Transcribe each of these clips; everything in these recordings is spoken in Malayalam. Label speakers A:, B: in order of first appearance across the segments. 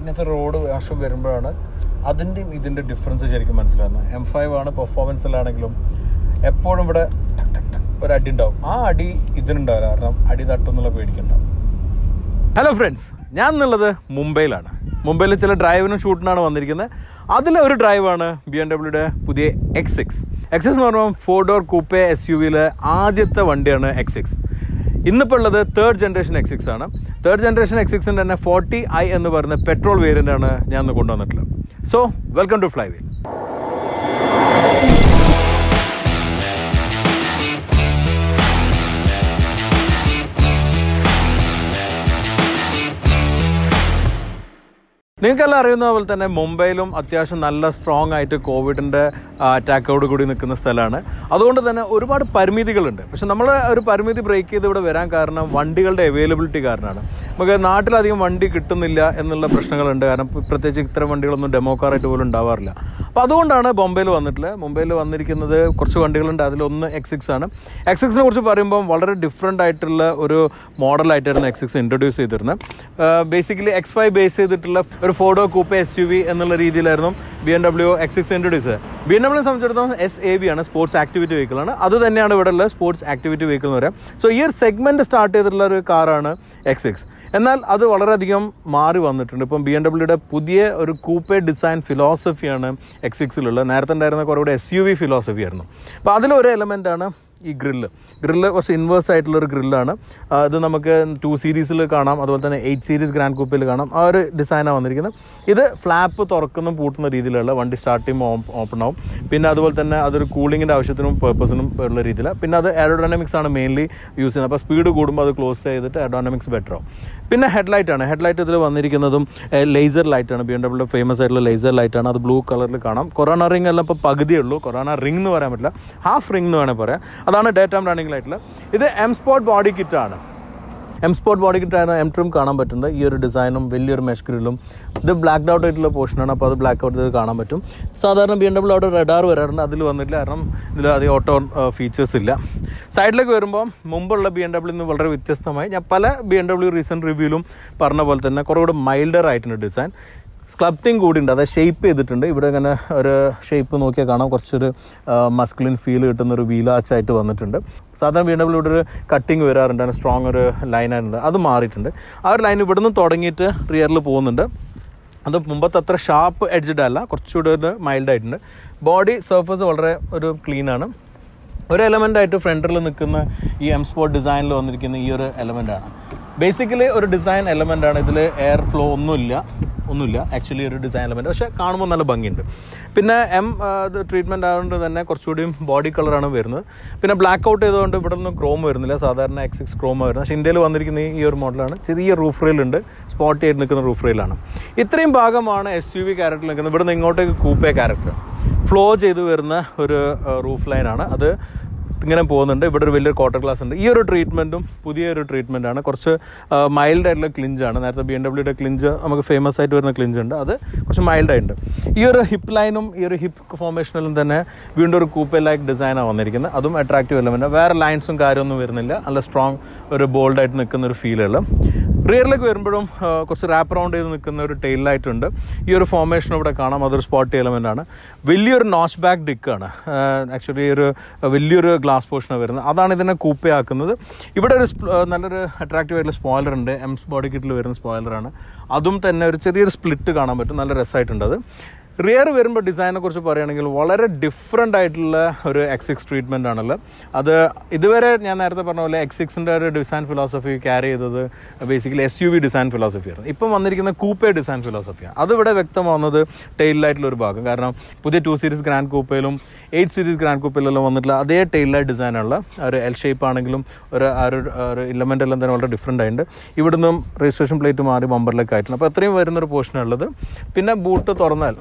A: ഇങ്ങനത്തെ റോഡ് വർഷം വരുമ്പോഴാണ് അതിൻ്റെയും ഇതിൻ്റെ ഡിഫറൻസ് ശരിക്കും മനസ്സിലാകുന്നത്. M5 ആണ് പെർഫോമൻസിലാണെങ്കിലും എപ്പോഴും ഇവിടെ ടക് ടക് ടക് ഒരു അടി ഉണ്ടാവും. ആ അടി ഇതിനുണ്ടാവില്ല, കാരണം അടി തട്ടുന്നുള്ള പേടിക്കുണ്ടാവും. ഹലോ ഫ്രണ്ട്സ്, ഞാൻ എന്നുള്ളത് മുംബൈയിലാണ്. മുംബൈയിൽ ചില ഡ്രൈവിനും ഷൂട്ടിനാണ് വന്നിരിക്കുന്നത്. അതിലെ ഒരു ഡ്രൈവാണ് BMW പുതിയ X6. X6 എന്ന് പറയുമ്പോൾ 4 ഡോർ കൂപ്പെ SUVയിലെ ആദ്യത്തെ വണ്ടിയാണ് X6. ഇന്നിപ്പോൾ ഉള്ളത് തേർഡ് ജനറേഷൻ X6 ആണ്. തേർഡ് ജനറേഷൻ X6ൻ്റെ തന്നെ 40i എന്ന് പറയുന്ന പെട്രോൾ വേരിയൻ്റ് ആണ് ഞാൻ ഇന്ന് കൊണ്ടുവന്നിട്ടുള്ളത്. So welcome to Flywheel. നിങ്ങൾക്കെല്ലാം അറിയുന്ന പോലെ തന്നെ മുംബൈയിലും അത്യാവശ്യം നല്ല സ്ട്രോങ് ആയിട്ട് കോവിഡിൻ്റെ അറ്റാക്കോട് കൂടി നിൽക്കുന്ന സ്ഥലമാണ്. അതുകൊണ്ട് തന്നെ ഒരുപാട് പരിമിതികളുണ്ട്. പക്ഷെ നമ്മൾ ഒരു പരിമിതി ബ്രേക്ക് ചെയ്ത് ഇവിടെ വരാൻ കാരണം വണ്ടികളുടെ അവൈലബിലിറ്റി കാരണമാണ്. നമുക്ക് നാട്ടിലധികം വണ്ടി കിട്ടുന്നില്ല എന്നുള്ള പ്രശ്നങ്ങളുണ്ട്. കാരണം പ്രത്യേകിച്ച് ഇത്തരം വണ്ടികളൊന്നും ഡെമോ കാറായിട്ട് പോലും ഉണ്ടാവാറില്ല. അപ്പോൾ അതുകൊണ്ടാണ് മുംബൈയിൽ വന്നിട്ടുള്ളത്. മുംബൈയിൽ വന്നിരിക്കുന്നത് കുറച്ച് വണ്ടികളുണ്ട്. അതിലൊന്ന് X6 ആണ്. X6നെ കുറിച്ച് പറയുമ്പോൾ വളരെ ഡിഫറെൻ്റ് ആയിട്ടുള്ള ഒരു മോഡലായിട്ടായിരുന്നു X6 ഇൻട്രൊഡ്യൂസ് ചെയ്തിരുന്നത്. ബേസിക്കലി X5 ബേസ് ചെയ്തിട്ടുള്ള ഒരു 4 ഡോർ കൂപ്പെ SUV എന്നുള്ള രീതിയിലായിരുന്നു BMW X6 ഇൻട്രൊഡ്യൂസ് ചെയ്തത്. BMW സംബന്ധിച്ചിടത്തോളം SAV ആണ്, സ്പോർട്സ് ആക്ടിവിറ്റി വെഹിക്കിൾ ആണ്. അത് തന്നെയാണ് ഇവിടെ ഉള്ള സ്പോർട്സ് ആക്ടിവിറ്റി വെഹിക്കിൾ എന്ന് പറയാം. സോ ഈ ഒരു സെഗ്മെൻറ്റ് സ്റ്റാർട്ട് ചെയ്തിട്ടുള്ള ഒരു കാറാണ് X6. എന്നാൽ അത് വളരെയധികം മാറി വന്നിട്ടുണ്ട്. ഇപ്പം BMW പുതിയ ഒരു കൂപ്പെ ഡിസൈൻ ഫിലോസഫിയാണ് X6ലുള്ളത്. നേരത്തെ ഉണ്ടായിരുന്ന കുറേ കൂടെ SUV ഫിലോസഫി ആയിരുന്നു. അപ്പോൾ അതിലൊരു എലമെൻ്റാണ് ഈ ഗ്രില്ല് കുറച്ച് ഇൻവേഴ്സ് ആയിട്ടുള്ളൊരു ഗ്രില്ലാണ്. ഇത് നമുക്ക് 2 സീരീസിൽ കാണാം, അതുപോലെ തന്നെ 8 സീരീസ് ഗ്രാൻഡ് കൂപ്പയിൽ കാണാം. ആ ഒരു ഡിസൈനാണ് വന്നിരിക്കുന്നത്. ഇത് ഫ്ലാപ്പ് തുറക്കുന്ന പൂട്ടുന്ന രീതിയിലുള്ള വണ്ടി സ്റ്റാർട്ട് ചെയ്യുമ്പോൾ ഓപ്പൺ ആവും. പിന്നെ അതുപോലെ തന്നെ അതൊരു കൂളിങ്ങിൻ്റെ ആവശ്യത്തിനും പേർപ്പസിനും ഉള്ള രീതിയിലാണ്. പിന്നെ അത് എയറോഡൈനാമിക്സ് ആണ് മെയിൻലി യൂസ് ചെയ്യുന്നത്. അപ്പോൾ സ്പീഡ് കൂടുമ്പോൾ അത് ക്ലോസ് ചെയ്തിട്ട് എയറോഡൈനാമിക്സ് ബെറ്റർ ആവും. പിന്നെ ഹെഡ്ലൈറ്റാണ്. ഹെഡ്ലൈറ്റ് ഇതിൽ വന്നിരിക്കുന്നതും ലേസർ ലൈറ്റാണ്. BMW ഫേമസ് ആയിട്ടുള്ള ലേസർ ലൈറ്റാണ്. അത് ബ്ലൂ കളറിൽ കാണാം. കൊറോണ റിംഗ് എല്ലാം ഇപ്പോൾ പകുതിയേ ഉള്ളൂ. കൊറോണ റിംഗ് എന്ന് പറയാൻ പറ്റില്ല, ഹാഫ് റിംഗ് എന്ന് വേണമെങ്കിൽ പറയാം. അതാണ് ഡേ ടൈം റണ്ണിംഗ് ലൈറ്റിൽ. ഇത് M Sport ബോഡി കിറ്റാണ്. M Sport ബോഡി കിറ്റാണ്. M trim കാണാൻ പറ്റുന്നത്. ഈ ഒരു ഡിസൈനും വലിയൊരു മെഷ് ഗ്രില്ലും. ഇത് ബ്ലാക്ക്ഡ് ഔട്ട് ആയിട്ടുള്ള പോർഷനാണ്. അപ്പോൾ അത് ബ്ലാക്ക് ഔട്ട് ചെയ്ത് കാണാൻ പറ്റും. സാധാരണ BMW അവിടെ റഡാർ വരാറുണ്ട്. അതിൽ വന്നിട്ടില്ല, കാരണം ഇതിൽ അധികം ഓട്ടോ ഫീച്ചേഴ്സ് ഇല്ല. സൈഡിലേക്ക് വരുമ്പോൾ മുമ്പുള്ള BMW നിന്ന് വളരെ വ്യത്യസ്തമായി ഞാൻ പല BMW റീസെൻറ്റ് റിവ്യൂവിലും പറഞ്ഞ പോലെ തന്നെ കുറേ കൂടെ മൈൽഡർ ആയിട്ടുണ്ട് ഡിസൈൻ. സ്ക്ലപ്റ്റിംഗ് കൂടി ഉണ്ട്, അതായത് ഷേപ്പ് ചെയ്തിട്ടുണ്ട്. ഇവിടെ ഇങ്ങനെ ഒരു ഷേപ്പ് നോക്കിയാൽ കാണാം, കുറച്ചൊരു മസ്കുലിൻ ഫീൽ കിട്ടുന്നൊരു വീലാച്ചായിട്ട് വന്നിട്ടുണ്ട്. സാധാരണ BMW ഇവിടെ ഒരു കട്ടിങ് വരാറുണ്ട്, അങ്ങനെ സ്ട്രോങ് ഒരു ലൈനായിട്ടുണ്ട്. അത് മാറിയിട്ടുണ്ട്. ആ ഒരു ലൈൻ ഇവിടെ നിന്ന് തുടങ്ങിയിട്ട് റിയറിൽ പോകുന്നുണ്ട്. അത് മുമ്പത്തെ അത്ര ഷാർപ്പ് എഡ്ജഡ് അല്ല, കുറച്ചുകൂടെ ഒരു മൈൽഡായിട്ടുണ്ട്. ബോഡി സർഫസ് വളരെ ഒരു ക്ലീനാണ്. ഒരു എലമെൻ്റായിട്ട് ഫ്രണ്ടിൽ നിൽക്കുന്ന ഈ M Sport ഡിസൈനിൽ വന്നിരിക്കുന്ന ഈ ഒരു എലമെൻ്റാണ്. ബേസിക്കലി ഒരു ഡിസൈൻ എലമെൻ്റാണ്. ഇതിൽ എയർ ഫ്ലോ ഒന്നുമില്ല ആക്ച്വലി ഒരു ഡിസൈൻ എലമെൻറ്റ്, പക്ഷേ കാണുമ്പോൾ നല്ല ഭംഗിയുണ്ട്. പിന്നെ ട്രീറ്റ്മെൻറ്റ് ആയതുകൊണ്ട് തന്നെ കുറച്ചുകൂടിയും ബോഡി കളറാണ് വരുന്നത്. പിന്നെ ബ്ലാക്ക് ഔട്ട് ചെയ്തുകൊണ്ട് ഇവിടെ ഒന്നും ക്രോം വരുന്നില്ല. സാധാരണ X6 ക്രോം വരുന്നത്. പക്ഷേ ഇന്ത്യയിൽ വന്നിരിക്കുന്ന ഈ ഒരു മോഡലാണ്. ചെറിയ റൂഫ് റെയിലുണ്ട്, സ്പോട്ടി ആയിട്ട് നിൽക്കുന്ന റൂഫ് റെയിലാണ്. ഇത്രയും ഭാഗമാണ് SUV ക്യാരക്ടർ നിൽക്കുന്നത്. ഇവിടെ നിന്ന് ഇങ്ങോട്ടേക്ക് കൂപ്പെ ക്യാരക്ടർ ഫ്ലോ ചെയ്ത് വരുന്ന ഒരു റൂഫ് ലൈനാണ്. അത് ഇങ്ങനെ പോകുന്നുണ്ട്. ഇവിടെ ഒരു വലിയൊരു ക്വാർട്ടർ ഗ്ലാസ് ഉണ്ട്. ഈ ഒരു ട്രീറ്റ്മെൻറ്റും പുതിയൊരു ട്രീറ്റ്മെൻറ്റാണ്. കുറച്ച് മൈൽഡ് ആയിട്ടുള്ള ക്ലിഞ്ചാണ്. നേരത്തെ BMW ക്ലിഞ്ച് നമുക്ക് ഫേമസ് ആയിട്ട് വരുന്ന ക്ലിഞ്ച് ഉണ്ട്, അത് കുറച്ച് മൈൽഡായിട്ടുണ്ട്. ഈ ഒരു ഹിപ്പ് ലൈനും ഈ ഒരു ഹിപ്പ് ഫോർമേഷനിലും തന്നെ വീണ്ടും ഒരു കൂപ്പെ ലൈക്ക് ഡിസൈനാണ് വന്നിരിക്കുന്നത്. അതും അട്രാക്റ്റീവ് എലമെൻറ്റ്. വേറെ ലൈൻസും കാര്യമൊന്നും വരുന്നില്ല. നല്ല സ്ട്രോങ് ഒരു ബോൾഡായിട്ട് നിൽക്കുന്ന ഒരു ഫീലുള്ള. റിയറിലേക്ക് വരുമ്പോഴും കുറച്ച് റാപ്പ് റൗണ്ട് ചെയ്ത് നിൽക്കുന്ന ഒരു ടെയിൽ ലൈറ്റ് ഉണ്ട്. ഈ ഒരു ഫോർമേഷൻ ഇവിടെ കാണാം. അതൊരു സ്പോട്ടി എലമെൻ്റ് ആണ്. വലിയൊരു നോച്ച് ബാക്ക് ഡിക്കാണ്. ആക്ച്വലി ഒരു വലിയൊരു ഗ്ലാസ് പോർഷനാണ് വരുന്നത്. അതാണ് ഇതിനെ കൂപ്പെ ആക്കുന്നത്. ഇവിടെ ഒരു നല്ലൊരു അട്രാക്റ്റീവ് ആയിട്ടുള്ള സ്പോയിലർ ഉണ്ട്. M ബോഡി കിറ്റിൽ വരുന്ന സ്പോയിലറാണ്. അതും തന്നെ ഒരു ചെറിയൊരു സ്പ്ലിറ്റ് കാണാൻ പറ്റും. നല്ല രസമായിട്ടുണ്ട് അത്. റിയർ വരുമ്പോൾ ഡിസൈനെ കുറിച്ച് പറയുകയാണെങ്കിൽ വളരെ ഡിഫറെൻ്റ് ആയിട്ടുള്ള ഒരു X6 ട്രീറ്റ്മെൻ്റ് ആണല്ലോ. അത് ഇതുവരെ ഞാൻ നേരത്തെ പറഞ്ഞ പോലെ X6ൻ്റെ ഒരു ഡിസൈൻ ഫിലോസഫി ക്യാരി ചെയ്തത് ബേസിക്കലി SUV ഡിസൈൻ ഫിലോസഫിയാണ്. ഇപ്പം വന്നിരിക്കുന്ന കൂപ്പെ ഡിസൈൻ ഫിലോസഫിയാണ്. അതിവിടെ വ്യക്തമാവുന്നത് ടെയിലായിട്ടുള്ളൊരു ഭാഗം. കാരണം പുതിയ 2 സീരീസ് ഗ്രാൻഡ് കൂപ്പയിലും 8 സീരീസ് ഗ്രാൻഡ് കൂപ്പയിലെല്ലാം വന്നിട്ടുള്ള അതേ ടെയിലായിട്ട് ഡിസൈനുള്ള ഒരു L ഷേപ്പ് ആണെങ്കിലും ഒരു ഇലമെൻ്റ് എല്ലാം തന്നെ വളരെ ഡിഫറെൻ്റ് ആയിട്ടുണ്ട്. ഇവിടുന്ന് രജിസ്ട്രേഷൻ പ്ലേറ്റ് മാറി ബമ്പറിലേക്ക് ആയിട്ടുണ്ട്. അപ്പോൾ അത്രയും വരുന്നൊരു പോർഷനുള്ളത്. പിന്നെ ബൂട്ട് തുറന്നാൽ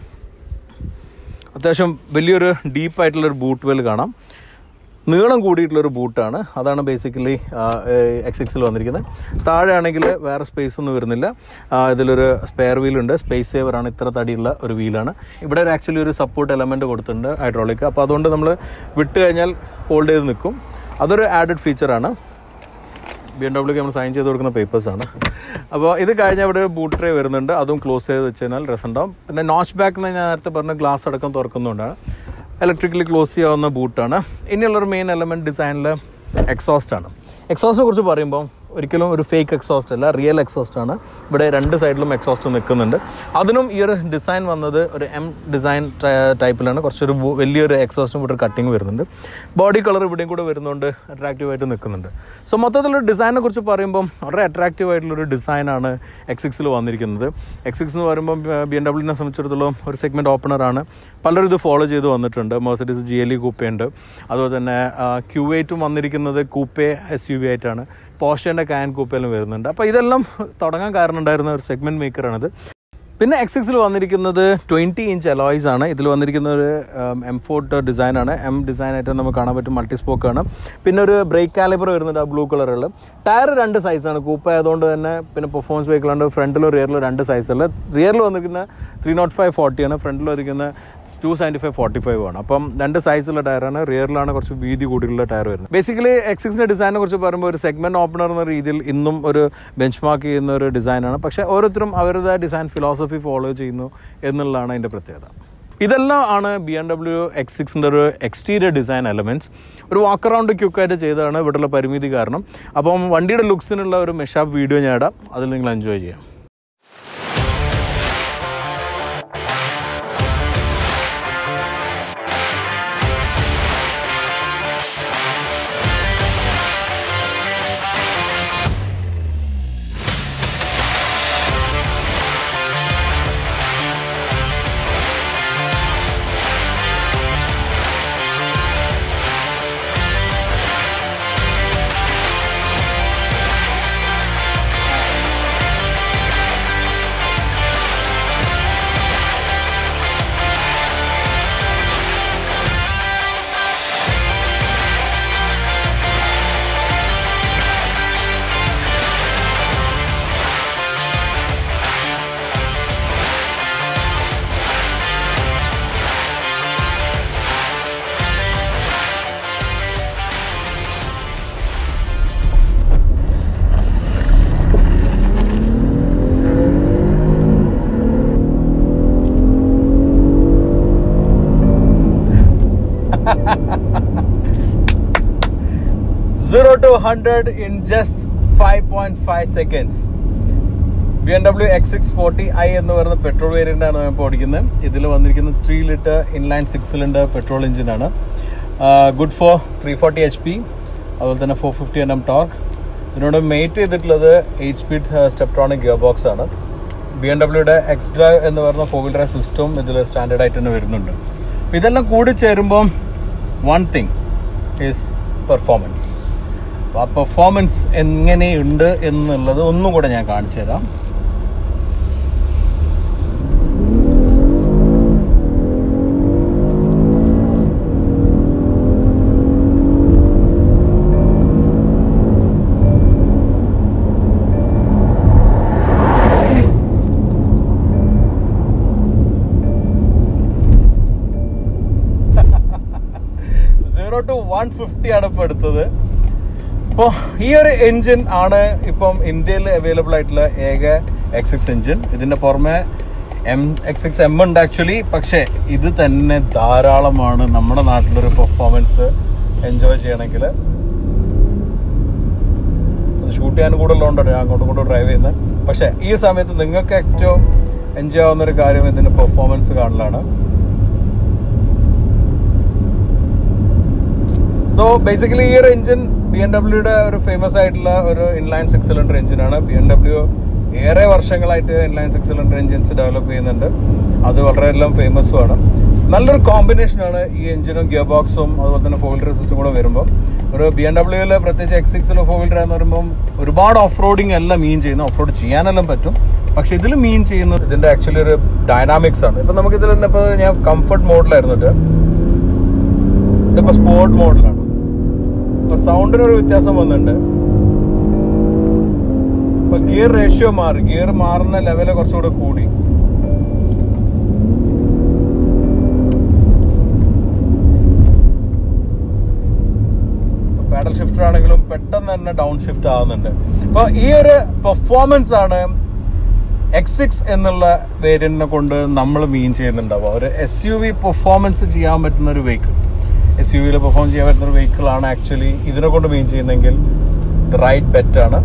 A: അത്യാവശ്യം വലിയൊരു ഡീപ്പായിട്ടുള്ളൊരു ബൂട്ട് വെൽ കാണാം. നീളം കൂടിയിട്ടുള്ളൊരു ബൂട്ടാണ്. അതാണ് ബേസിക്കലി X6ൽ വന്നിരിക്കുന്നത്. താഴെ ആണെങ്കിൽ വേറെ സ്പേസ് ഒന്നും വരുന്നില്ല. ഇതിലൊരു സ്പെയർ വീലുണ്ട്. സ്പേസ് സേവറാണ്. ഇത്ര തടിയുള്ള ഒരു വീലാണ്. ഇവിടെ ആക്ച്വലി ഒരു സപ്പോർട്ട് എലമെൻറ്റ് കൊടുത്തിട്ടുണ്ട് ഹൈഡ്രോളിക്. അപ്പോൾ അതുകൊണ്ട് നമ്മൾ വിട്ട് കഴിഞ്ഞാൽ ഹോൾഡ് ചെയ്ത് നിൽക്കും. അതൊരു ആഡഡ് ഫീച്ചറാണ്. BMW നമ്മൾ സൈൻ ചെയ്ത് കൊടുക്കുന്ന പേപ്പേഴ്സാണ്. അപ്പോൾ ഇത് കഴിഞ്ഞാൽ ഇവിടെ ബൂട്ട് ട്രേ വരുന്നുണ്ട്, അതും ക്ലോസ് ചെയ്ത് വെച്ച് കഴിഞ്ഞാൽ രസമുണ്ടാവും. പിന്നെ നോച്ച് ബാക്കിന് ഞാൻ നേരത്തെ പറഞ്ഞ ഗ്ലാസ് അടക്കം തുറക്കുന്നുണ്ടാണ്. ഇലക്ട്രിക്കലി ക്ലോസ് ചെയ്യാവുന്ന ബൂട്ടാണ്. ഇനിയുള്ളൊരു മെയിൻ എലമെൻറ്റ് ഡിസൈനിൽ എക്സോസ്റ്റാണ്. എക്സോസ്റ്റിനെ കുറിച്ച് പറയുമ്പോൾ ഒരിക്കലും ഒരു ഫേക്ക് എക്സോസ്റ്റ് അല്ല, റിയൽ എക്സോസ്റ്റ് ആണ്. ഇവിടെ രണ്ട് സൈഡിലും എക്സോസ്റ്റ് നിൽക്കുന്നുണ്ട്. അതിനും ഈ ഒരു ഡിസൈൻ വന്നത് ഒരു എം ഡിസൈൻ ടൈപ്പിലാണ്. കുറച്ചൊരു വലിയൊരു എക്സോസ്റ്റും ഇവിടെ ഒരു കട്ടിങ് വരുന്നുണ്ട്. ബോഡി കളർ ഇവിടെയും കൂടെ വരുന്നുണ്ട്, അട്രാക്റ്റീവായിട്ട് നിൽക്കുന്നുണ്ട്. സോ മൊത്തത്തിലൊരു ഡിസൈനെ കുറിച്ച് പറയുമ്പം വളരെ അട്രാക്റ്റീവ് ആയിട്ടുള്ളൊരു ഡിസൈനാണ് X6 വന്നിരിക്കുന്നത്. X6 എന്ന് പറയുമ്പോൾ BMW സംബന്ധിച്ചിടത്തോളം ഒരു സെഗ്മെൻറ്റ് ഓപ്പണറാണ്. പലരും ഇത് ഫോളോ ചെയ്ത് വന്നിട്ടുണ്ട്. Mercedes GLE കൂപ്പേ ഉണ്ട്. അതുപോലെ തന്നെ Q8 വന്നിരിക്കുന്നത് കൂപ്പേ SUV ആയിട്ടാണ്. പോർഷേൻ്റെ Cayenne കൂപ്പയിലും വരുന്നുണ്ട്. അപ്പോൾ ഇതെല്ലാം തുടങ്ങാൻ കാരണം ഉണ്ടായിരുന്ന ഒരു സെഗ്മെൻറ്റ് മേക്കറാണിത്. പിന്നെ X6 വന്നിരിക്കുന്നത് 20 ഇഞ്ച് അലോയ്സ് ആണ്. ഇതിൽ വന്നിരിക്കുന്ന ഒരു M4 ഡിസൈനാണ്. M ഡിസൈനായിട്ട് നമുക്ക് കാണാൻ പറ്റും, മൾട്ടി സ്പോക്കാണ്. പിന്നെ ഒരു ബ്രേക്ക് കാലിബർ വരുന്നുണ്ട്, ആ ബ്ലൂ കളറുള്ള. ടയർ 2 സൈസാണ്. കൂപ്പ ആയതുകൊണ്ട് തന്നെ പിന്നെ പെർഫോമൻസ് വെഹിക്കിളുണ്ട്. ഫ്രണ്ടിലും റിയറിലും 2 സൈസുള്ള. റിയറിൽ വന്നിരിക്കുന്ന 305/40 ആണ്, ഫ്രണ്ടിൽ വന്നിരിക്കുന്ന 275/45 ആണ്. അപ്പം 2 സൈസുള്ള ടയറാണ്. റിയറിലാണ് കുറച്ച് വീതി കൂടിയുള്ള ടയർ വരുന്നത്. ബേസിക്കലി X6 ഡിസൈനെ കുറിച്ച് പറയുമ്പോൾ ഒരു സെഗ്മെൻറ്റ് ഓപ്പണർ എന്ന രീതിയിൽ ഇന്നും ഒരു ബെഞ്ച് മാർക്ക് ചെയ്യുന്ന ഒരു ഡിസൈനാണ്. പക്ഷേ ഓരോരുത്തരും അവരുടെ ഡിസൈൻ ഫിലോസഫി ഫോളോ ചെയ്യുന്നു എന്നുള്ളതാണ് അതിൻ്റെ പ്രത്യേകത. ഇതെല്ലാം ആണ് BMW X6 ഒരു എക്സ്റ്റീരിയർ ഡിസൈൻ എലമെൻറ്റ്സ്. ഒരു വാക്ക് അറൗണ്ട് ക്യുക്കായിട്ട് ചെയ്തതാണ് ഇവിടെയുള്ള പരിമിതി കാരണം. അപ്പം വണ്ടിയുടെ ലുക്സിനുള്ള ഒരു മെഷാപ്പ് വീഡിയോ ഞാൻ ഇടാം, അതിൽ നിങ്ങൾ എൻജോയ് ചെയ്യാം. Zero to 100 in just 5.5 seconds. BMW X640i എന്ന് പറയുന്ന പെട്രോൾ വേരിയൻ്റാണ് ഞാൻ ഇപ്പോൾ ഓടിക്കുന്നത്. ഇതിൽ വന്നിരിക്കുന്നത് 3 ലിറ്റർ ഇൻലൈൻ-6 സിലിണ്ടർ പെട്രോൾ എഞ്ചിനാണ്. ഗുഡ് ഫോർ 340 HP, അതുപോലെ തന്നെ 450 Nm ടോർക്ക്. ഇതിനോട് മെയ്റ്റ് ചെയ്തിട്ടുള്ളത് 8 സ്പീഡ് സ്റ്റെപ്ട്രോണിക് ഗിയർ ബോക്സ് ആണ്. BMWയുടെ Xdrive എന്ന് പറയുന്ന 4-wheel drive സിസ്റ്റവും ഇതിൽ സ്റ്റാൻഡേർഡ് ആയിട്ട് തന്നെ വരുന്നുണ്ട്. അപ്പോൾ ഇതെല്ലാം കൂടി ചേരുമ്പം വൺ തിങ് ഈസ് പെർഫോമൻസ്. അപ്പോൾ ആ പെർഫോമൻസ് എങ്ങനെയുണ്ട് എന്നുള്ളത് ഒന്നും കൂടെ ഞാൻ കാണിച്ചു തരാം. To 150 ആണ് ഇപ്പോൾ എടുത്തത്. അപ്പോൾ ഈ ഒരു എൻജിൻ ആണ് ഇപ്പം ഇന്ത്യയിൽ അവൈലബിൾ ആയിട്ടുള്ള ഏക X6 എൻജിൻ. ഇതിൻ്റെ പുറമെ X6M ഉണ്ട് ആക്ച്വലി. പക്ഷേ ഇത് തന്നെ ധാരാളമാണ് നമ്മുടെ നാട്ടിലൊരു പെർഫോമൻസ് എൻജോയ് ചെയ്യണമെങ്കിൽ. ഷൂട്ട് ചെയ്യാൻ കൂടെ ഉള്ളതുകൊണ്ടാണ് ഞാൻ അങ്ങോട്ടും ഇങ്ങോട്ടും ഡ്രൈവ് ചെയ്യുന്നത്. പക്ഷേ ഈ സമയത്ത് നിങ്ങൾക്ക് ഏറ്റവും എൻജോയ് ആവുന്നൊരു കാര്യം ഇതിൻ്റെ പെർഫോമൻസ് കാണലാണ്. സോ ബേസിക്കലി ഈ ഒരു എഞ്ചിൻ BMW ഒരു ഫേമസ് ആയിട്ടുള്ള ഒരു ഇൻലൈൻ-6 സിലിണ്ടർ എഞ്ചിനാണ്. BMW ഏറെ വർഷങ്ങളായിട്ട് ഇൻലൈൻ-6 സിലിണ്ടർ എഞ്ചിൻസ് ഡെവലപ്പ് ചെയ്യുന്നുണ്ട്. അത് വളരെയെല്ലാം ഫേമസുമാണ്. നല്ലൊരു കോമ്പിനേഷനാണ് ഈ എഞ്ചിനും ഗിയർ ബോക്സും അതുപോലെ തന്നെ 4-wheel drive സിസ്റ്റം കൂടെ വരുമ്പോൾ. ഒരു BMW പ്രത്യേകിച്ച് X6 4-wheel drive എന്ന് പറയുമ്പോൾ ഒരുപാട് ഓഫ് റോഡിങ് എല്ലാം മീൻ ചെയ്യുന്നു. ഓഫ് റോഡ് ചെയ്യാനെല്ലാം പറ്റും. പക്ഷെ ഇതിൽ മീൻ ചെയ്യുന്നത് ഇതിൻ്റെ ആക്ച്വലി ഒരു ഡൈനാമിക്സ് ആണ്. ഇപ്പം നമുക്കിതിൽ തന്നെ ഇപ്പോൾ ഞാൻ കംഫർട്ട് മോഡിലായിരുന്നിട്ട് ഇതിപ്പോൾ സ്പോർട്ട് മോഡിലാണ്. അപ്പോൾ സൗണ്ടിനൊരു വ്യത്യാസം വന്നിട്ടുണ്ട്. ഇപ്പോൾ ഗിയർ റേഷ്യോ മാറി, ഗിയർ മാറുന്ന ലെവല് കുറച്ചുകൂടെ കൂടി. പാഡൽ ഷിഫ്റ്റർ ആണെങ്കിലും പെട്ടെന്ന് തന്നെ ഡൗൺ ഷിഫ്റ്റ് ആവുന്നുണ്ട്. അപ്പോൾ ഈ ഒരു പെർഫോമൻസ് ആണ് X6 എന്നുള്ള വേരിയന്റിനെ കൊണ്ട് നമ്മൾ മീൻ ചെയ്യുന്നുണ്ടാവുക. ഒരു SUV പെർഫോമൻസ് ചെയ്യാൻ പറ്റുന്ന ഒരു വെഹിക്കിൾ, SUVയിൽ പെർഫോം ചെയ്യാൻ പറ്റുന്ന ഒരു വെഹിക്കിളാണ് ആക്ച്വലി ഇതിനെ കൊണ്ട് മീൻ ചെയ്യുന്നതെങ്കിൽ ദ റൈറ്റ് ബെറ്റ് ആണ്.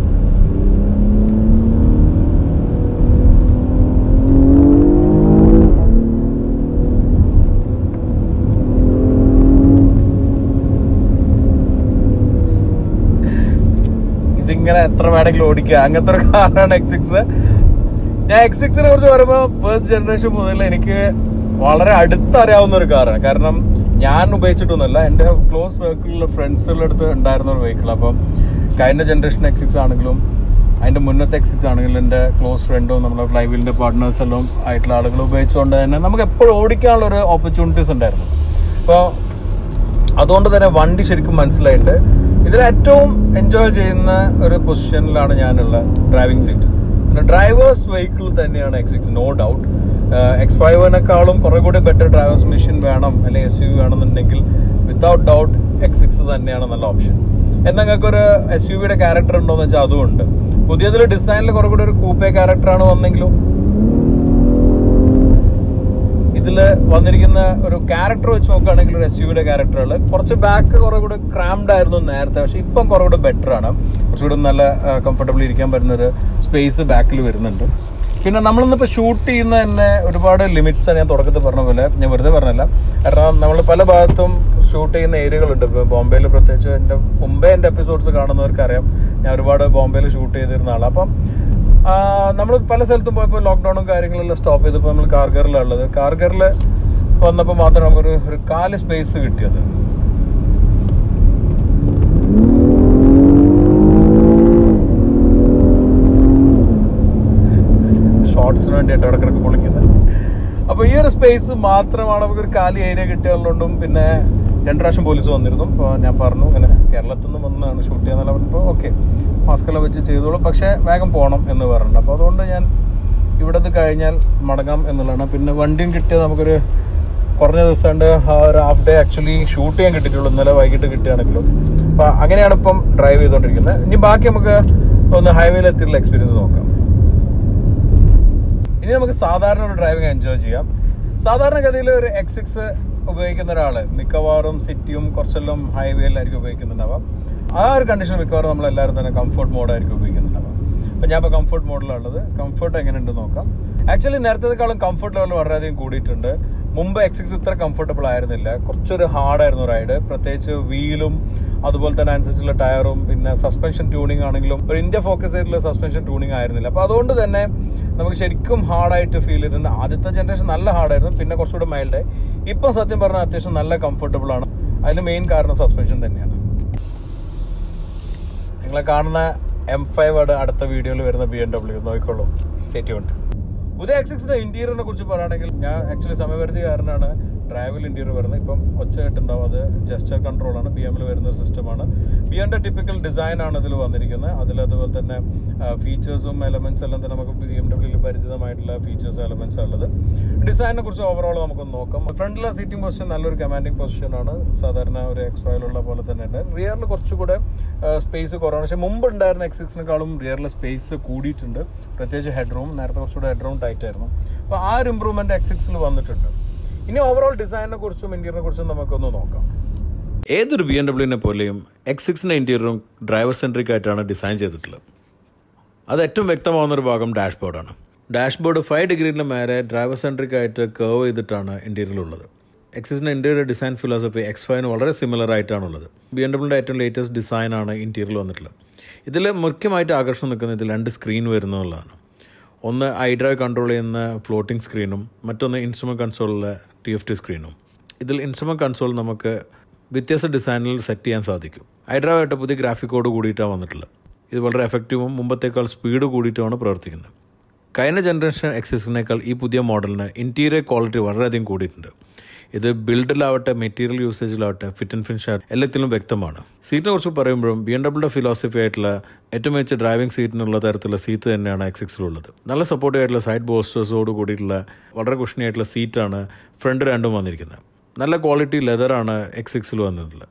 A: ഇതിങ്ങനെ എത്ര വേണമെങ്കിലും ഓടിക്കുക, അങ്ങനത്തെ ഒരു കാറാണ് X6. ഞാൻ X6നെ കുറിച്ച് പറയുമ്പോൾ ഫസ്റ്റ് ജനറേഷൻ മുതൽ എനിക്ക് വളരെ അടുത്തറിയാവുന്ന ഒരു കാറാണ്. കാരണം ഞാൻ ഉപയോഗിച്ചിട്ടൊന്നുമല്ല, എൻ്റെ ക്ലോസ് സർക്കിളിലെ ഫ്രണ്ട്സുകളുടെ അടുത്ത് ഉണ്ടായിരുന്ന ഒരു വെഹിക്കിൾ. അപ്പം കഴിഞ്ഞ ജനറേഷൻ X6 ആണെങ്കിലും അതിൻ്റെ മുന്നത്തെ X6 ആണെങ്കിലും എൻ്റെ ക്ലോസ് ഫ്രണ്ടും നമ്മുടെ ഫ്ലൈവീലിൻ്റെ പാർട്ട്നേഴ്സ് എല്ലാം ആയിട്ടുള്ള ആളുകൾ ഉപയോഗിച്ചുകൊണ്ട് തന്നെ നമുക്ക് എപ്പോഴും ഓടിക്കാനുള്ളൊരു ഓപ്പർച്യൂണിറ്റീസ് ഉണ്ടായിരുന്നു. അപ്പോൾ അതുകൊണ്ട് തന്നെ വണ്ടി ശരിക്കും മനസ്സിലായിട്ട് ഇതിൽ ഏറ്റവും എൻജോയ് ചെയ്യുന്ന ഒരു പൊസിഷനിലാണ് ഞാനുള്ള ഡ്രൈവിംഗ് സീറ്റ്. പിന്നെ ഡ്രൈവേഴ്സ് വെഹിക്കിൾ തന്നെയാണ് X6, നോ ഡൗട്ട്. X5-നേക്കാളും കുറെ കൂടി ബെറ്റർ ഡ്രൈവേഴ്സ് മെഷീൻ വേണം അല്ലെങ്കിൽ SUV വേണമെന്നുണ്ടെങ്കിൽ വിത്തൗട്ട് ഡൗട്ട് X6 തന്നെയാണ് നല്ല ഓപ്ഷൻ. എന്നാൽ നിങ്ങൾക്കൊരു SUVയുടെ ക്യാരക്ടർ ഉണ്ടോയെന്ന് വെച്ചാൽ അതുകൊണ്ട് പുതിയതിൽ ഡിസൈനിൽ കുറെ കൂടി ഒരു കൂപ്പേ ക്യാരക്ടറാണ് വന്നെങ്കിലും ഇതിൽ വന്നിരിക്കുന്ന ഒരു ക്യാരക്ടർ വെച്ച് നോക്കുകയാണെങ്കിൽ ഒരു SUVയുടെ ക്യാരക്ടറുകൾ കുറച്ച് ബാക്ക് കുറെ കൂടെ ക്രാംഡ് ആയിരുന്നു നേരത്തെ, പക്ഷെ ഇപ്പം കുറെ കൂടെ ബെറ്റർ ആണ്. കുറച്ചുകൂടെ നല്ല കംഫർട്ടബിൾ ഇരിക്കാൻ പറ്റുന്നൊരു സ്പേസ് ബാക്കിൽ വരുന്നുണ്ട്. പിന്നെ നമ്മളിന്നിപ്പോൾ ഷൂട്ട് ചെയ്യുന്ന തന്നെ ഒരുപാട് ലിമിറ്റ്സ് ഞാൻ തുടക്കത്തിൽ പറഞ്ഞ പോലെ, ഞാൻ വെറുതെ പറഞ്ഞല്ല, കാരണം നമ്മൾ പല ഭാഗത്തും ഷൂട്ട് ചെയ്യുന്ന ഏരിയകളുണ്ട്. ഇപ്പോൾ ബോംബെയിൽ പ്രത്യേകിച്ച് എൻ്റെ എപ്പിസോഡ്സ് കാണുന്നവർക്കറിയാം, ഞാൻ ഒരുപാട് ബോംബെയിൽ ഷൂട്ട് ചെയ്തിരുന്ന ആളാണ്. അപ്പം നമ്മൾ പല സ്ഥലത്തും പോയപ്പോൾ ലോക്ക്ഡൗണും കാര്യങ്ങളെല്ലാം സ്റ്റോപ്പ് ചെയ്തപ്പോൾ നമ്മൾ കാർഗറിലുള്ളത്. കാർഗറിൽ വന്നപ്പോൾ മാത്രമേ നമുക്കൊരു കാല് സ്പേസ് കിട്ടിയത്. ഷോർട്സിന് വേണ്ടിയിട്ട് ഇടക്കിടക്ക് പൊളിക്കുന്നത്. അപ്പോൾ ഈ ഒരു സ്പേസ് മാത്രമാണ് നമുക്കൊരു കാലി ഏരിയ കിട്ടിയുള്ളതുകൊണ്ടും പിന്നെ 2 പ്രാവശ്യം പോലീസ് വന്നിരുന്നു. അപ്പോൾ ഞാൻ പറഞ്ഞു ഇങ്ങനെ കേരളത്തിൽ നിന്ന് വന്നാണ് ഷൂട്ട് ചെയ്യാന്നുള്ള പറഞ്ഞപ്പോൾ ഓക്കെ മാസ്കെല്ലാം വെച്ച് ചെയ്തോളൂ, പക്ഷേ വേഗം പോകണം എന്ന് പറഞ്ഞിട്ടുണ്ട്. അപ്പോൾ അതുകൊണ്ട് ഞാൻ ഇവിടത്ത് കഴിഞ്ഞാൽ മടങ്ങാം എന്നുള്ളതാണ്. പിന്നെ വണ്ടിയും കിട്ടിയത് നമുക്കൊരു കുറഞ്ഞ ദിവസം കൊണ്ട് ഒരു ഹാഫ് ഡേ ആക്ച്വലി ഷൂട്ട് ചെയ്യാൻ കിട്ടിയിട്ടുള്ളൂ, ഇന്നലെ വൈകിട്ട് കിട്ടുകയാണെങ്കിലും. അപ്പോൾ അങ്ങനെയാണ് ഇപ്പം ഡ്രൈവ് ചെയ്തുകൊണ്ടിരിക്കുന്നത്. ഇനി ബാക്കി നമുക്ക് ഒന്ന് ഹൈവേയിൽ എത്തിയുള്ള എക്സ്പീരിയൻസ് നോക്കാം. ഇനി നമുക്ക് സാധാരണ ഒരു ഡ്രൈവിംഗ് എൻജോയ് ചെയ്യാം. സാധാരണഗതിയിൽ ഒരു X6 ഉപയോഗിക്കുന്ന ഒരാൾ മിക്കവാറും സിറ്റിയും കുറച്ചെല്ലാം ഹൈവേയിലായിരിക്കും ഉപയോഗിക്കുന്നുണ്ടാവാം. ആ ഒരു കണ്ടീഷൻ മിക്കവാറും നമ്മളെല്ലാവരും തന്നെ കംഫർട്ട് മോഡായിരിക്കും ഉപയോഗിക്കുന്നുണ്ടാവാം. അപ്പം ഞാൻ ഇപ്പോൾ കംഫർട്ട് മോഡിലുള്ളത്. കംഫർട്ട് എങ്ങനെയുണ്ട് നോക്കാം. ആക്ച്വലി നേരത്തേക്കാളും കംഫർട്ട് ലെവൽ വളരെയധികം കൂടിയിട്ടുണ്ട്. മുമ്പ് X6 ഇത്ര കംഫർട്ടബിൾ ആയിരുന്നില്ല, കുറച്ചൊരു ഹാർഡായിരുന്നു റൈഡ്. പ്രത്യേകിച്ച് വീലും അതുപോലെ തന്നെ അനുസരിച്ചുള്ള ടയറും പിന്നെ സസ്പെൻഷൻ ട്യൂണിങ് ആണെങ്കിലും ഒരു ഇന്ത്യ ഫോക്കസ് ആയിട്ടുള്ള സസ്പെൻഷൻ ട്യൂണിങ് ആയിരുന്നില്ല. അപ്പോൾ അതുകൊണ്ട് തന്നെ നമുക്ക് ശരിക്കും ഹാർഡായിട്ട് ഫീൽ ചെയ്തിരുന്നു. ആദ്യത്തെ ജനറേഷൻ നല്ല ഹാർഡായിരുന്നു, പിന്നെ കുറച്ചുകൂടെ മൈൽഡായി. ഇപ്പം സത്യം പറഞ്ഞാൽ അത്യാവശ്യം നല്ല കംഫർട്ടബിൾ ആണ്. അതിന് മെയിൻ കാരണം സസ്പെൻഷൻ തന്നെയാണ്. നിങ്ങളെ കാണുന്ന M5 അടുത്ത വീഡിയോയിൽ വരുന്ന BMW നോക്കിക്കോളൂ. Stay tuned. പുതിയ X6ന്റെ ഇന്റീരിയറിനെ കുറിച്ച് പറയുകയാണെങ്കിൽ ഞാൻ ആക്ച്വലി സമയപരിധി കാരണമാണ് ഡ്രൈവിൽ ഇന്റീരിയർ വരുന്നത്. ഇപ്പം ഒച്ചയായിട്ടുണ്ടാവും, അത് ജസ്റ്റർ കൺട്രോളാണ്, BMൽ വരുന്ന ഒരു സിസ്റ്റമാണ്. BMന്റെ ടിപ്പിക്കൽ ഡിസൈനാണ് ഇതിൽ വന്നിരിക്കുന്നത്. അതിലതുപോലെ തന്നെ ഫീച്ചേഴ്സും എലമെന്റ്സ് എല്ലാം തന്നെ നമുക്ക് BMW പരിചിതമായിട്ടുള്ള ഫീച്ചേഴ്സും എലമെന്റ്സ് ഉള്ളത്. ഡിസൈനിനെ കുറിച്ച് ഓവറോൾ നമുക്കൊന്ന് നോക്കാം. ഫ്രണ്ടിലെ സീറ്റിംഗ് പൊസിഷൻ നല്ലൊരു കമാൻഡിങ് പൊസിഷനാണ്, സാധാരണ ഒരു X5ലുള്ള പോലെ തന്നെ ഉണ്ട്. റിയറിൽ കുറച്ചുകൂടെ സ്പേസ് കുറവാണ്, പക്ഷേ മുമ്പ് ഉണ്ടായിരുന്ന X6നേക്കാളും റിയറിലെ സ്പേസ് കൂടിയിട്ടുണ്ട്. പ്രത്യേകിച്ച് ഹെഡ് റൂം, നേരത്തെ കുറച്ചുകൂടെ ഹെഡ് റൂം ടൈറ്റ് ആയിരുന്നു. അപ്പോൾ ആ ഒരു ഇമ്പ്രൂവ്മെന്റ് X6ൽ വന്നിട്ടുണ്ട്. ഇനി ഓവറോൾ ഡിസൈനിനെ കുറിച്ചും ഇന്റീരിയറിനെ കുറിച്ചും നമുക്കൊന്ന് നോക്കാം. ഏതൊരു BMW പോലെയും X6ന്റെ ഇന്റീരിയറും ഡ്രൈവർ സെൻട്രിക് ആയിട്ടാണ് ഡിസൈൻ ചെയ്തിട്ടുള്ളത്. അത് ഏറ്റവും വ്യക്തമാവുന്ന ഒരു ഭാഗം ഡാഷ്ബോർഡാണ്. ഡാഷ്ബോർഡ് 5 ഡിഗ്രിയുടെ മേലെ ഡ്രൈവർ സെൻട്രിക് ആയിട്ട് കർവ് ചെയ്തിട്ടാണ് ഇന്റീരിയറിലുള്ളത്. X6ന്റെ ഇന്റീരിയർ ഡിസൈൻ ഫിലോസഫി X5ന് വളരെ സിമിലർ ആയിട്ടാണുള്ളത്. BMWയുടെ ഏറ്റവും ലേറ്റസ്റ്റ് ഡിസൈനാണ് ഇന്റീരിയറിൽ വന്നിട്ടുള്ളത്. ഇതിൽ മുഖ്യമായിട്ട് ആകർഷണം നിൽക്കുന്നത് ഇതിൽ 2 സ്ക്രീൻ വരുന്നതാണ്. ഒന്ന് iDrive കൺട്രോൾ ചെയ്യുന്ന ഫ്ലോട്ടിംഗ് സ്ക്രീനും മറ്റൊന്ന് ഇൻസ്ട്രുമെൻറ്റ് കൺസോളിലെ TFT സ്ക്രീനും. ഇതിൽ ഇൻസ്ട്രുമെൻറ്റ് കൺസോൾ നമുക്ക് വ്യത്യസ്ത ഡിസൈനിൽ സെറ്റ് ചെയ്യാൻ സാധിക്കും. iDrive ആയിട്ട് പുതിയ ഗ്രാഫിക്കോട് കൂടിയിട്ടാണ് വന്നിട്ടുള്ളത്. ഇത് വളരെ എഫക്റ്റീവും മുമ്പത്തേക്കാൾ സ്പീഡ് കൂടിയിട്ടുമാണ് പ്രവർത്തിക്കുന്നത്. കഴിഞ്ഞ ജനറേഷൻ X6നേക്കാൾ ഈ പുതിയ മോഡലിന് ഇൻറ്റീരിയർ ക്വാളിറ്റി വളരെയധികം കൂടിയിട്ടുണ്ട്. ഇത് ബിൽഡിലാവട്ടെ മെറ്റീരിയൽ യൂസേജിലാവട്ടെ ഫിറ്റ് ആൻഡ് ഫിനിഷ് എല്ലാത്തിലും വ്യക്തമാണ്. സീറ്റിനെ കുറിച്ച് പറയുമ്പോഴും BMWയുടെ ഫിലോസഫി ആയിട്ടുള്ള ഏറ്റവും മികച്ച ഡ്രൈവിംഗ് സീറ്റിനുള്ള തരത്തിലുള്ള സീറ്റ് തന്നെയാണ് X6ലുള്ളത്. നല്ല സപ്പോർട്ടീവ് ആയിട്ടുള്ള സൈഡ് ബോസ്റ്റേഴ്സോട് കൂടിയിട്ടുള്ള വളരെ കുഷണി ആയിട്ടുള്ള സീറ്റാണ് ഫ്രണ്ട് രണ്ടും വന്നിരിക്കുന്നത്. നല്ല ക്വാളിറ്റി ലെതറാണ് X6ൽ വന്നിട്ടുള്ളത്.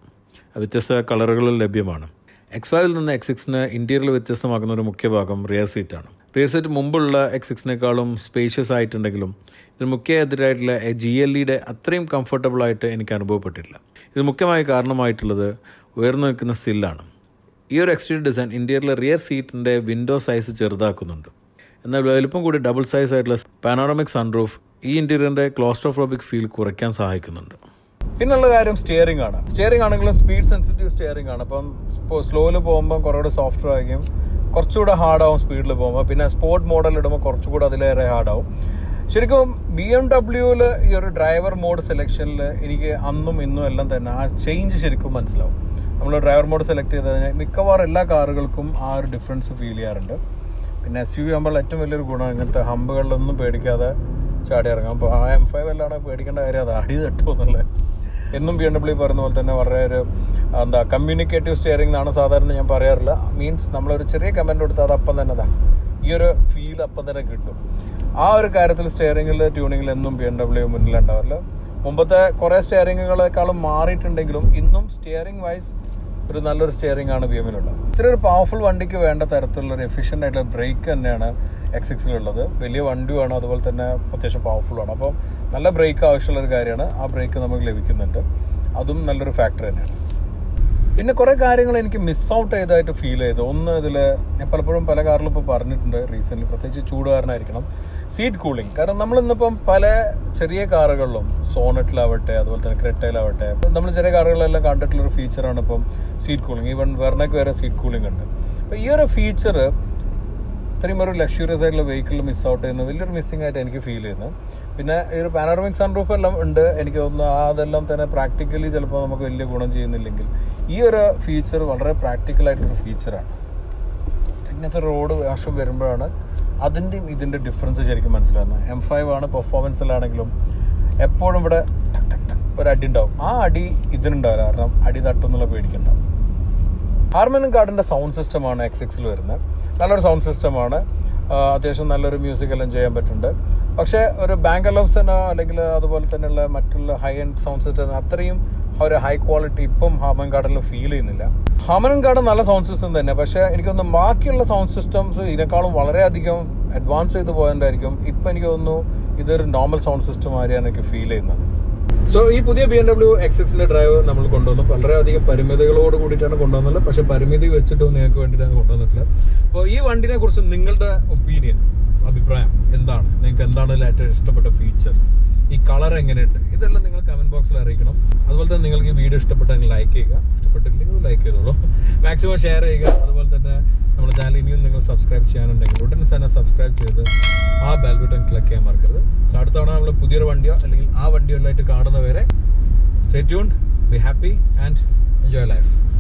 A: വ്യത്യസ്ത കളറുകളിൽ ലഭ്യമാണ്. X5-ൽ നിന്ന് X6-ന് ഇൻറ്റീരിയർ വ്യത്യസ്തമാക്കുന്ന ഒരു മുഖ്യ ഭാഗം റിയർ സീറ്റാണ്. റിയർ സീറ്റ് മുമ്പുള്ള X6-നേക്കാളും സ്പേഷ്യസ് ആയിട്ടുണ്ടെങ്കിലും ഇതിന് മുഖ്യ എതിരായിട്ടുള്ള GLE-യുടെ അത്രയും കംഫർട്ടബിളായിട്ട് എനിക്ക് അനുഭവപ്പെട്ടില്ല. ഇത് മുഖ്യമായ കാരണമായിട്ടുള്ളത് ഉയർന്നു നിൽക്കുന്ന സില്ലാണ്. ഈ ഒരു എക്സ്റ്റീരിയർ ഡിസൈൻ ഇൻറ്റീരിയറിലെ റിയർ സീറ്റിൻ്റെ വിൻഡോ സൈസ് ചെറുതാക്കുന്നുണ്ട്. എന്നാൽ വലുപ്പം കൂടി ഡബിൾ സൈസ് ആയിട്ടുള്ള പാനോറമിക് സൺറൂഫ് ഈ ഇൻറ്റീരിയറിൻ്റെ ക്ലോസ്ട്രോഫോബിക് ഫീൽ കുറയ്ക്കാൻ സഹായിക്കുന്നുണ്ട്. പിന്നുള്ള കാര്യം സ്റ്റിയറിംഗ് ആണ്. സ്റ്റിയറിംഗ് ആണെങ്കിലും സ്പീഡ് സെൻസിറ്റീവ് സ്റ്റിയറിംഗ് ആണ്. അപ്പം ഇപ്പോൾ സ്ലോയിൽ പോകുമ്പോൾ കുറച്ചുകൂടെ സോഫ്റ്റർ ആയിരിക്കും, കുറച്ചുകൂടെ ഹാർഡാവും സ്പീഡിൽ പോകുമ്പോൾ. പിന്നെ സ്പോർട്ട് മോഡൽ ഇടുമ്പോൾ കുറച്ചുകൂടെ അതിലേറെ ഹാർഡാവും. ശരിക്കും BMW-ൽ ഈ ഒരു ഡ്രൈവർ മോഡ് സെലക്ഷനിൽ എനിക്ക് അന്നും ഇന്നും എല്ലാം തന്നെ ആ ചേഞ്ച് ശരിക്കും മനസ്സിലാവും. നമ്മൾ ഡ്രൈവർ മോഡ് സെലക്ട് ചെയ്ത് കഴിഞ്ഞാൽ മിക്കവാറും എല്ലാ കാറുകൾക്കും ആ ഒരു ഡിഫറൻസ് ഫീൽ ചെയ്യാറുണ്ട്. പിന്നെ SUV ആകുമ്പോൾ ഏറ്റവും വലിയൊരു ഗുണം ഇങ്ങനത്തെ ഹമ്പുകളിലൊന്നും പേടിക്കാതെ ചാടി ഇറങ്ങാം. അപ്പോൾ ആ M5 എല്ലാം പേടിക്കേണ്ട കാര്യം അത് അടി തട്ടുമെന്നുള്ളത്. എന്നും BMW പറയുന്ന പോലെ തന്നെ വളരെ ഒരു കമ്മ്യൂണിക്കേറ്റീവ് സ്റ്റിയറിംഗ് എന്നാണ് സാധാരണ ഞാൻ പറയാറില്ല. മീൻസ് നമ്മളൊരു ചെറിയ കമൻറ്റ് കൊടുത്താൽ അത് അപ്പം തന്നെ ഈ ഒരു ഫീൽ അപ്പം തന്നെ കിട്ടും. ആ ഒരു കാര്യത്തിൽ സ്റ്റിയറിംഗിൽ ട്യൂണിങ്ങിൽ എന്നും BMW മുന്നിലുണ്ടാവില്ല. മുമ്പത്തെ കുറേ സ്റ്റിയറിങ്ങുകളെക്കാളും മാറിയിട്ടുണ്ടെങ്കിലും ഇന്നും സ്റ്റിയറിംഗ് വൈസ് ഒരു നല്ലൊരു സ്റ്റിയറിംഗ് ആണ് BMW-ലുള്ളത്. ഇത്ര ഒരു പവർഫുൾ വണ്ടിക്ക് വേണ്ട തരത്തിലുള്ളൊരു എഫിഷ്യൻ്റ് ആയിട്ടുള്ള ബ്രേക്ക് തന്നെയാണ് X6-ലുള്ളത്. വലിയ വണ്ടിയുമാണ്, അതുപോലെ തന്നെ അത്യാവശ്യം പവർഫുള്ളാണ്. അപ്പോൾ നല്ല ബ്രേക്ക് ആവശ്യമുള്ളൊരു കാര്യമാണ്. ആ ബ്രേക്ക് നമുക്ക് ലഭിക്കുന്നുണ്ട്, അതും നല്ലൊരു ഫാക്ടർ തന്നെയാണ്. പിന്നെ കുറേ കാര്യങ്ങൾ എനിക്ക് മിസ് ഔട്ട് ചെയ്തതായിട്ട് ഫീൽ ചെയ്തു. ഒന്ന്, ഇതിൽ ഞാൻ പലപ്പോഴും പല കാറിലും ഇപ്പോൾ പറഞ്ഞിട്ടുണ്ട് റീസെൻ്റ്ലി, പ്രത്യേകിച്ച് ചൂടുകാരനായിരിക്കണം, സീറ്റ് കൂളിംഗ്. കാരണം നമ്മളിന്നിപ്പം പല ചെറിയ കാറുകളിലും സോണറ്റിലാവട്ടെ അതുപോലെ തന്നെ ക്രെറ്റയിലാവട്ടെ നമ്മൾ ചെറിയ കാറുകളിലെല്ലാം കണ്ടിട്ടുള്ളൊരു ഫീച്ചറാണ് ഇപ്പം സീറ്റ് കൂളിംഗ്. ഈവൻ വെർണയ്ക്ക് വരെ സീറ്റ് കൂളിംഗ് ഉണ്ട്. അപ്പോൾ ഈ ഒരു ഫീച്ചർ ഇത്രയും ഒരു ലക്ഷറിയസ് ആയിട്ടുള്ള വെഹിക്കിളിൽ മിസ് ഔട്ട് ചെയ്യുന്ന വലിയൊരു മിസ്സിംഗ് ആയിട്ട് എനിക്ക് ഫീൽ ചെയ്യുന്നത്. പിന്നെ ഈ ഒരു പാനോറമിക് സൺറൂഫ് എല്ലാം ഉണ്ട്. എനിക്ക് തോന്നുന്നു അതെല്ലാം തന്നെ പ്രാക്ടിക്കലി ചിലപ്പോൾ നമുക്ക് വലിയ ഗുണം ചെയ്യുന്നില്ലെങ്കിൽ ഈ ഒരു ഫീച്ചർ വളരെ പ്രാക്ടിക്കലായിട്ടൊരു ഫീച്ചറാണ്. ഇങ്ങനത്തെ റോഡ് വർഷം വരുമ്പോഴാണ് അതിൻ്റെയും ഇതിൻ്റെ ഡിഫറൻസ് ശരിക്കും മനസ്സിലാകുന്നത്. M5 ആണ് പെർഫോമൻസിലാണെങ്കിലും എപ്പോഴും ഇവിടെ ടക് ടക് ടക് ഒരു അടി ഉണ്ടാവും. ആ അടി ഇതിനുണ്ടാവില്ല, കാരണം അടി തട്ടുന്നുള്ള പേടിക്കുണ്ടാവും. ഹാർമൻ കാർഡിൻ്റെ സൗണ്ട് സിസ്റ്റമാണ് X6-ൽ വരുന്നത്. നല്ലൊരു സൗണ്ട് സിസ്റ്റമാണ്, അത്യാവശ്യം നല്ലൊരു മ്യൂസിക് എല്ലാം ചെയ്യാൻ പറ്റുന്നുണ്ട്. പക്ഷേ ഒരു ബാങ്ക് അലോപ്സിനോ അല്ലെങ്കിൽ അതുപോലെ തന്നെയുള്ള മറ്റുള്ള ഹൈ എൻഡ് സൗണ്ട് സിസ്റ്റം അത്രയും ഒരു ഹൈ ക്വാളിറ്റി ഇപ്പം ഹാർമൻ കാർഡിൽ ഫീൽ ചെയ്യുന്നില്ല. ഹാർമൻ കാർഡ് നല്ല സൗണ്ട് സിസ്റ്റം തന്നെ, പക്ഷേ എനിക്കൊന്ന് ബാക്കിയുള്ള സൗണ്ട് സിസ്റ്റംസ് ഇതിനേക്കാളും വളരെയധികം അഡ്വാൻസ് ചെയ്ത് പോയതുകൊണ്ടായിരിക്കും ഇപ്പം എനിക്ക് തോന്നുന്നു ഇതൊരു നോർമൽ സൗണ്ട് സിസ്റ്റം മാതിരിയാണ് എനിക്ക് ഫീൽ ചെയ്യുന്നത്. സോ ഈ പുതിയ BMW X6-ന്റെ ഡ്രൈവ് നമ്മൾ കൊണ്ടുവന്നു. വളരെയധികം പരിമിതികളോട് കൂടിയിട്ടാണ് കൊണ്ടുവന്നത്, പക്ഷേ പരിമിതി വെച്ചിട്ടും നിങ്ങൾക്ക് വേണ്ടിയിട്ടാണ് കൊണ്ടുവന്നിട്ടില്ല. അപ്പോൾ ഈ വണ്ടിനെ കുറിച്ച് നിങ്ങളുടെ ഒപ്പീനിയൻ, അഭിപ്രായം എന്താണ്? നിങ്ങൾക്ക് എന്താണ് ഏറ്റവും ഇഷ്ടപ്പെട്ട ഫീച്ചർ? ഈ കളർ എങ്ങനെയുണ്ട്? ഇതെല്ലാം നിങ്ങൾ കമന്റ് ബോക്സിൽ അറിയിക്കണം. അതുപോലെ തന്നെ നിങ്ങൾക്ക് ഈ വീഡിയോ ഇഷ്ടപ്പെട്ടെങ്കിൽ ലൈക്ക് ചെയ്യുക, ഇഷ്ടപ്പെട്ടില്ലെങ്കിൽ ലൈക്ക് ചെയ്തോളൂ, മാക്സിമം ഷെയർ ചെയ്യുക. അതുപോലെ തന്നെ നമ്മുടെ ചാനൽ ഇനിയും നിങ്ങൾ സബ്സ്ക്രൈബ് ചെയ്യാനുണ്ടെങ്കിൽ ഉടനെ തന്നെ സബ്സ്ക്രൈബ് ചെയ്ത് ആ ബെൽ ബട്ടൺ ക്ലിക്ക് ചെയ്യാൻ മറക്കരുത്. അടുത്ത തവണ നമ്മൾ പുതിയൊരു വണ്ടിയോ അല്ലെങ്കിൽ ആ വണ്ടിയോ ആയിട്ട് കാണുന്നവരെ stay tuned, be happy and enjoy life.